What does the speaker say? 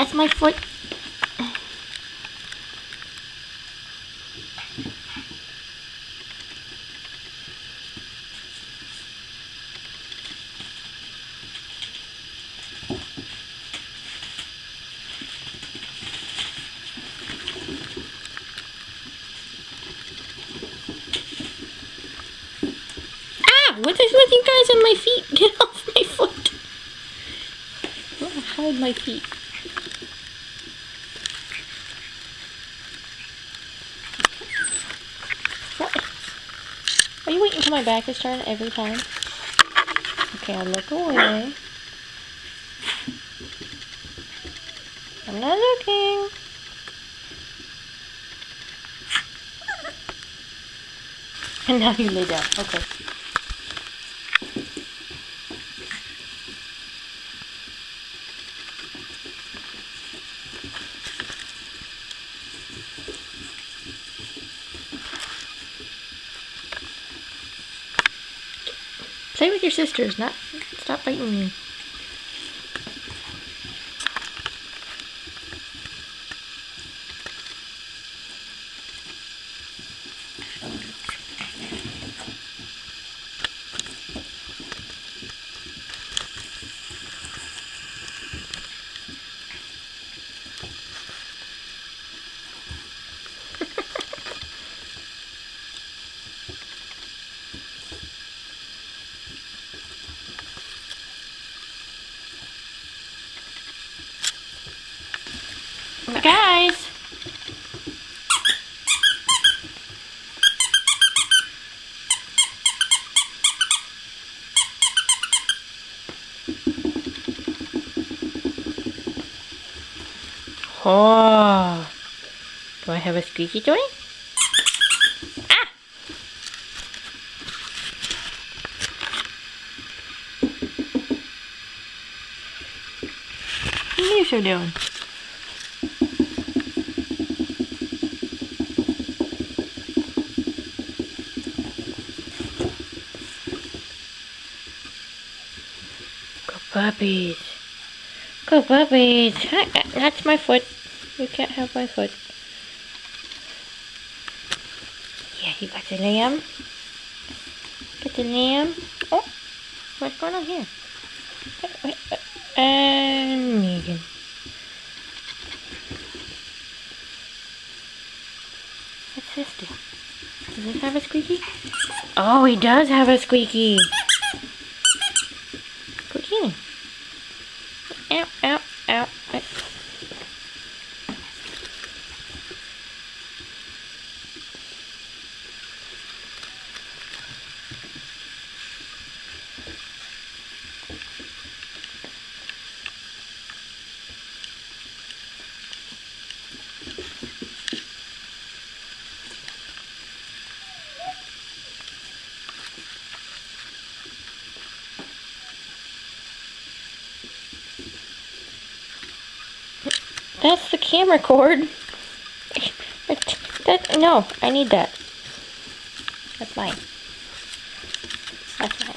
That's my foot. What is with you guys on my feet? Get off my foot. I'm gonna hide my feet. What? Are you waiting until my back is turned every time? Okay, I'll look away. I'm not looking. And now you lay down. Okay. Play with your sisters, not stop biting me. Guys! Oh! Do I have a squeaky toy? Ah! What are you so doing? Puppies. Go puppies. That's my foot. You can't have my foot. Yeah, you got the lamb. Get the lamb. Oh, what's going on here? And Megan. What's this do? Does this have a squeaky? Oh, he does have a squeaky. Squeaky. Ow, ow, ow. That's the camera cord. No, I need that. That's mine. That's mine.